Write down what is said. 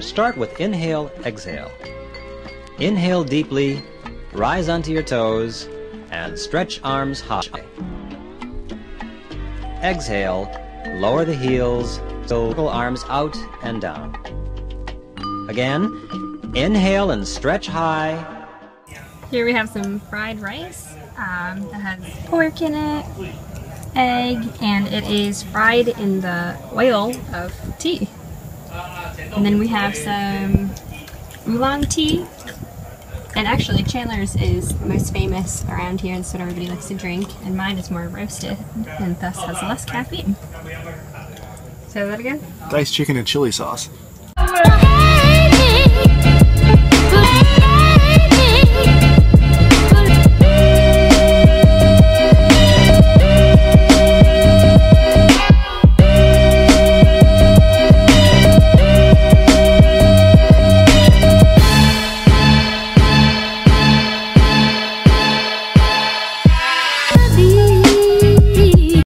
Start with inhale, exhale. Inhale deeply, rise onto your toes, and stretch arms high. Exhale, lower the heels, circle arms out and down. Again, inhale and stretch high. Here we have some fried rice that has pork in it, egg, and it is fried in the oil of tea. And then we have some oolong tea. And actually Chandler's is the most famous around here, and that's what everybody likes to drink. And mine is more roasted and thus has less caffeine. Say that again? Diced chicken and chili sauce.